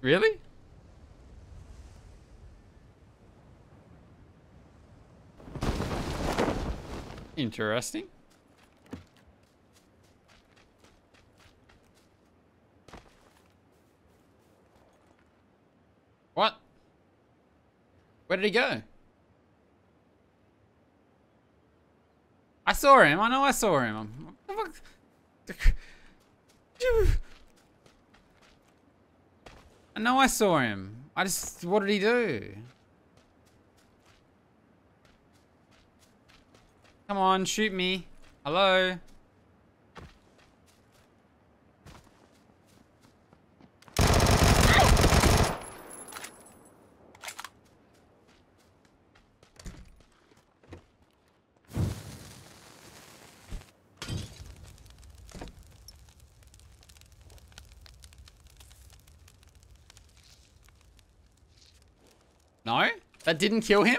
Really? Interesting. What? Where did he go? I saw him. I know I saw him. What the fuck? I know I saw him. What did he do? Come on, shoot me. Hello? No? That didn't kill him?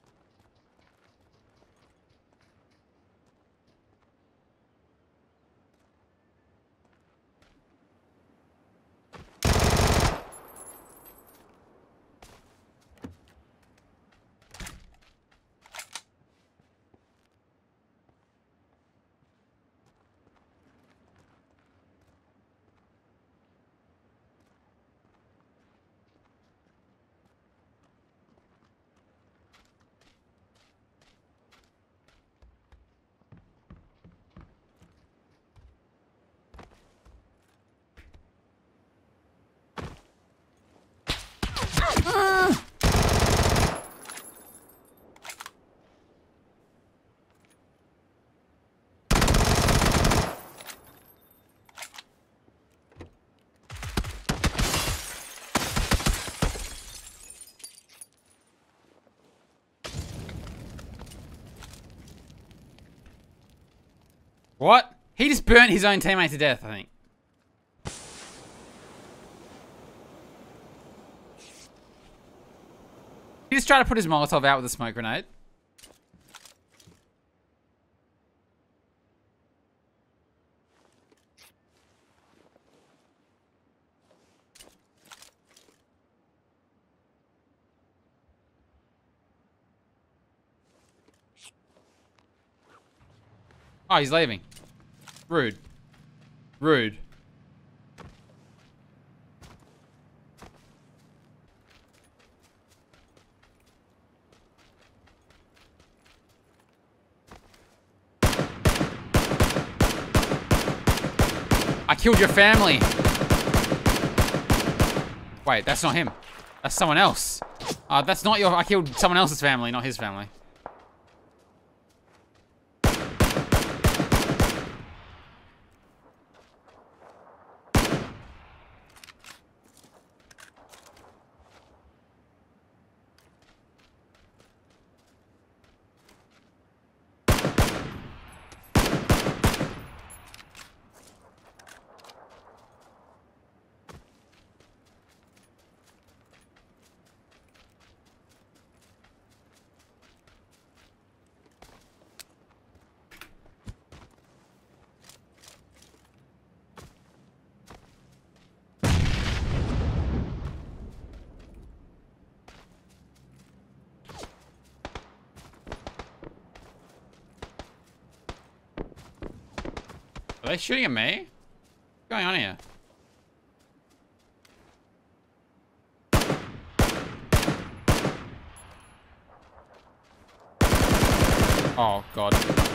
What? He just burnt his own teammate to death, I think. He just tried to put his Molotov out with a smoke grenade. Oh, he's leaving. Rude. Rude. I killed your family. Wait, that's not him. That's someone else. That's not your... I killed someone else's family, not his family. Are they shooting at me? What's going on here? Oh, God.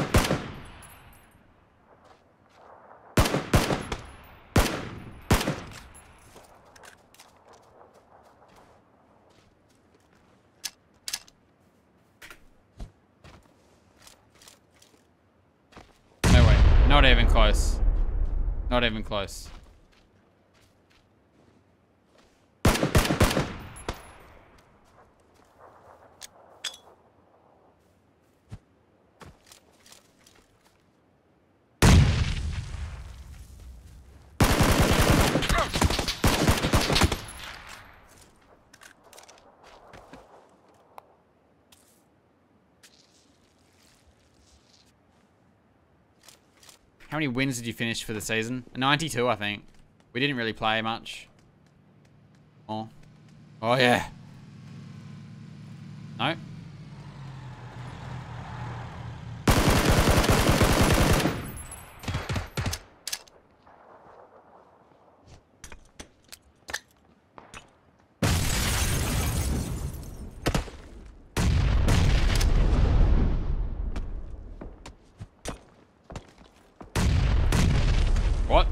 No way. Not even close. Not even close. How many wins did you finish for the season? 92, I think. We didn't really play much. Oh. Oh, yeah. No? What?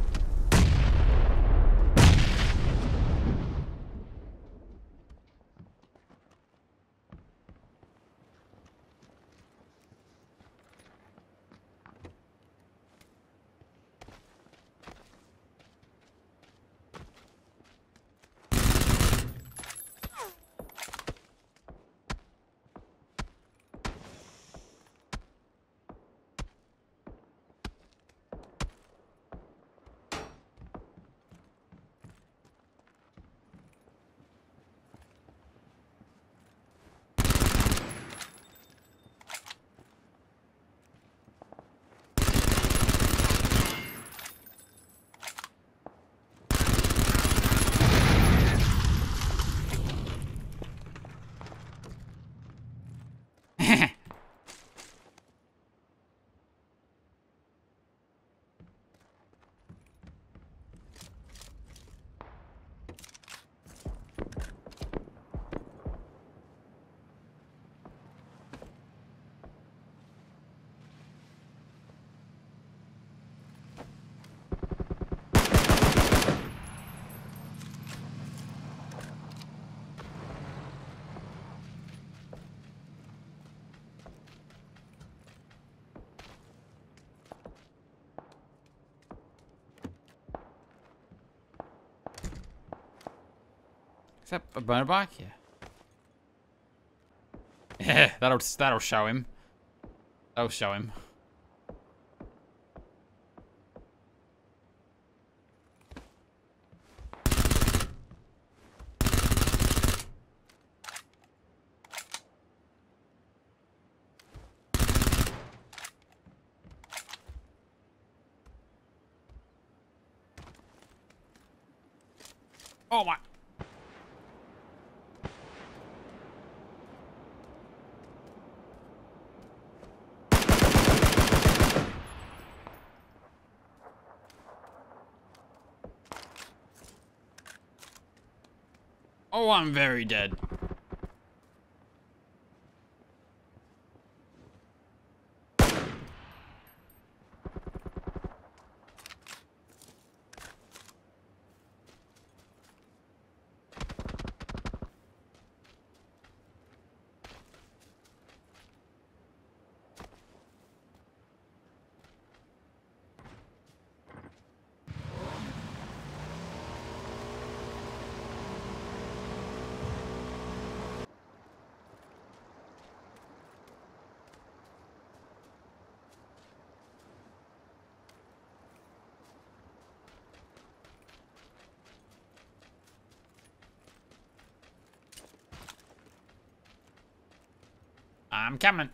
Is that a motorbike? Yeah. Yeah, that'll show him. That'll show him. Oh my. Oh, I'm very dead. I'm coming.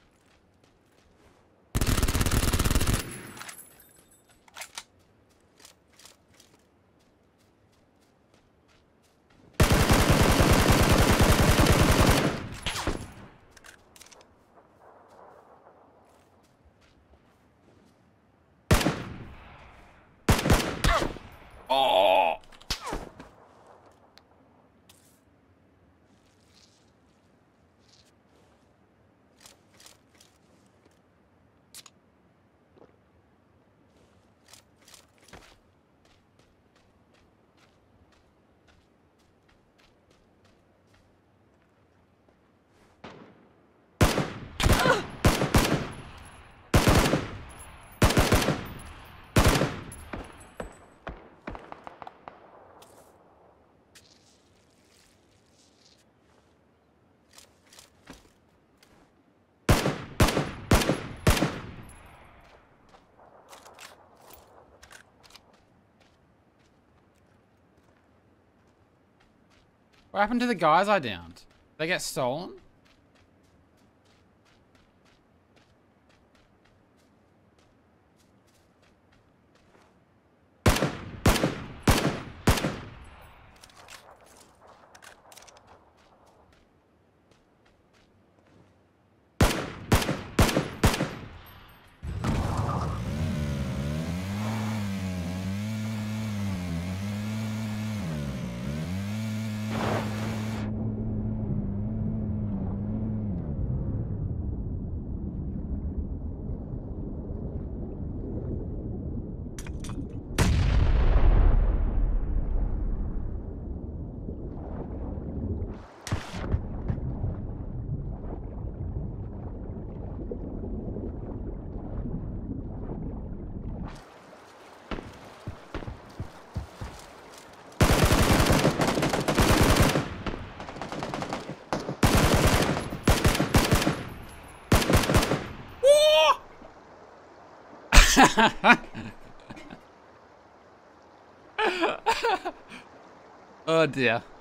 Oh. What happened to the guys I downed? They get stolen? Oh dear.